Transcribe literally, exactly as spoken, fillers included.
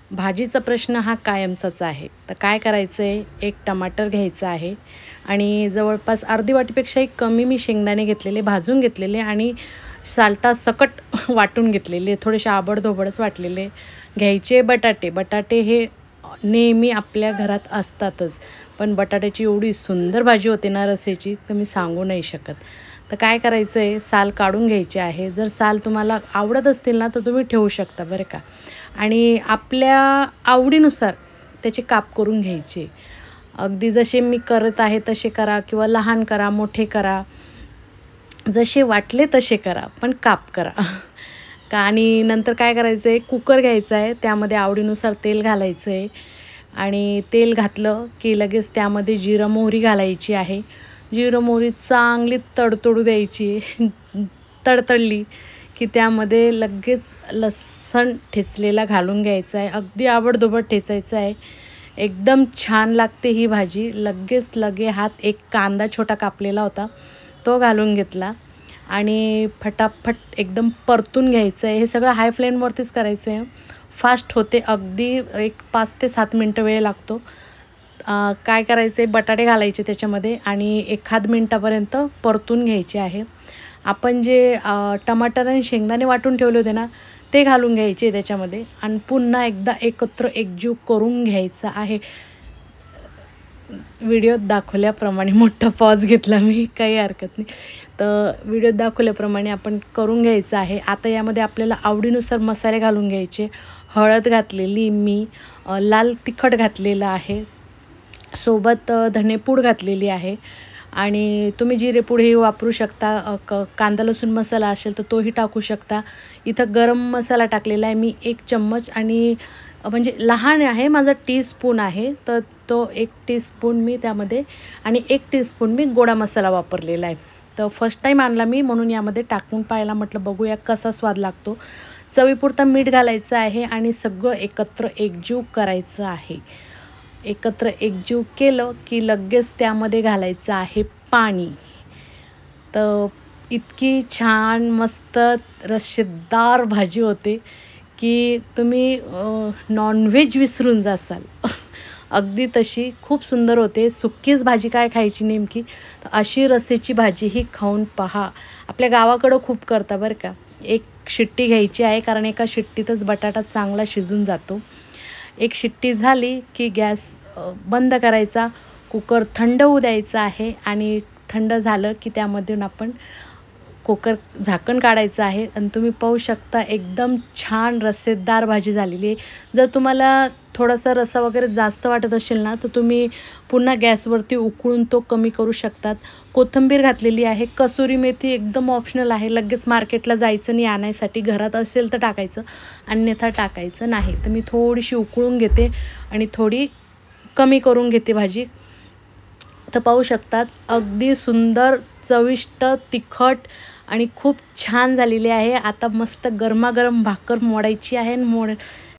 भाजीचा प्रश्न हा कायमचाच आहे. तर काय करायचं आहे, एक टमाटर घ्यायचं आहे आणि जवळपास अर्धी वाटीपेक्षाही कमी मी शेंगदाणे घेतलेले, भाजून घेतलेले आणि साल्टासकट वाटून घेतलेले, थोडेसे आबडधोबडच वाटलेले घ्यायचे. बटाटे बटाटे हे नेहमी आपल्या घरात असतातच, पण बटाट्याची एवढी सुंदर भाजी होते ना रस्स्याची, तर मी सांगू नाही शकत. तर काय करायचं आहे, साल काढून घ्यायचे आहे. जर साल तुम्हाला आवडत असतील ना तर तुम्ही ठेवू शकता बरं का. आणि आपल्या आवडीनुसार त्याचे काप करून घ्यायचे. अगदी जसे मी करत आहे तसे करा किंवा लहान करा, मोठे करा, जसे वाटले तसे करा, पण काप करा का. आणि नंतर काय करायचं आहे, कुकर घ्यायचा आहे, त्यामध्ये आवडीनुसार तेल घालायचं आहे आणि तेल घातलं की लगेच त्यामध्ये जिरं मोहरी घालायची आहे. जिरं मोहरी चांगली तडतडू द्यायची. तडतडली की त्यामध्ये लगेच लसूण ठेचलेला घालून घ्यायचा आहे. अगदी आबडधोबड ठेचायचं आहे. एकदम छान लागते ही भाजी. लगेच लगे हात एक कांदा छोटा कापलेला होता तो घालून घेतला आणि फटाफट एकदम परतून घ्यायचं आहे. हे सगळं हाय फ्लेमवरतीच करायचं आहे, फास्ट होते. अगदी एक पाच ते सात मिनटं वेळ लागतो. काय करायचं आहे, बटाटे घालायचे त्याच्यामध्ये आणि एखाद मिनटापर्यंत परतून घ्यायचे आहे. आपण जे टमाटर आणि शेंगदाणे वाटून ठेवले होते ना, ते घालून घ्यायचे त्याच्यामध्ये आणि पुन्हा एकदा एकत्र एकजीव करून घ्यायचं आहे. व्हिडिओत दाखवल्याप्रमाणे मोठा पॉज घेतला मी, काही हरकत नाही. तर व्हिडिओत दाखवल्याप्रमाणे आपण करून घ्यायचं आहे. आता यामध्ये आपल्याला आवडीनुसार मसाले घालून घ्यायचे. हळद घातलेली मी, लाल तिखट घातलेलं आहे, सोबत धनेपूड घातलेली आहे आणि तुम्ही जिरेपूडही वापरू शकता. क कांदा लसूण मसाला असेल तर तोही टाकू शकता. इथं गरम मसाला टाकलेला आहे मी एक चम्मच आणि म्हणजे लहान आहे माझा, टीस्पून आहे, तर तो एक टीस्पून मी त्यामध्ये आणि एक टीस्पून मी गोडा मसाला वापरलेला आहे. तर फर्स्ट टाईम आणला मी म्हणून यामध्ये टाकून पाहायला म्हटलं बघूया कसा स्वाद लागतो. चवीपुरता मीठ घालायचं आहे आणि सगळं एकत्र एकजीव करायचं आहे. एकत्र एकजीव केलं की लगेच त्यामध्ये घालायचं आहे पाणी. तर इतकी छान मस्त रस्सेदार भाजी होते की तुम्ही नॉनव्हेज विसरून जासाल. अगदी तशी खूप सुंदर होते. सुक्कीच भाजी काय खायची नेमकी, तर अशी रस्स्याची भाजी ही खाऊन पहा. आपल्या गावाकडं खूप करता बरं का. एक शिट्टी घ्यायची आहे, कारण एका शिट्टीतच बटाटा चांगला शिजून जातो. एक शिट्टी झाली की गॅस बंद करायचा, कुकर थंड होऊ द्यायचा आहे आणि थंड झालं की त्यामधून आपण कुकर झाकण काढायचं आहे आणि तुम्ही पाहू शकता एकदम छान रस्सेदार भाजी झालेली आहे. जर तुम्हाला थोडासा रस्सा वगैरे जास्त वाटत असेल ना, तर तुम्ही पुन्हा गॅसवरती उकळून तो कमी करू शकतात. कोथिंबीर घातलेली आहे. कसुरी मेथी एकदम ऑप्शनल आहे, लगेच मार्केटला जायचं नाही आणायसाठी, घरात असेल तर टाकायचं, अन्यथा टाकायचं नाही. तर मी थोडीशी उकळून घेते आणि थोडी कमी करून घेते भाजी. तर पाहू शकतात अगदी सुंदर, चविष्ट, तिखट आणि खूप छान झालेली आहे. आता मस्त गरमागरम भाकर मोडायची आहे. मोड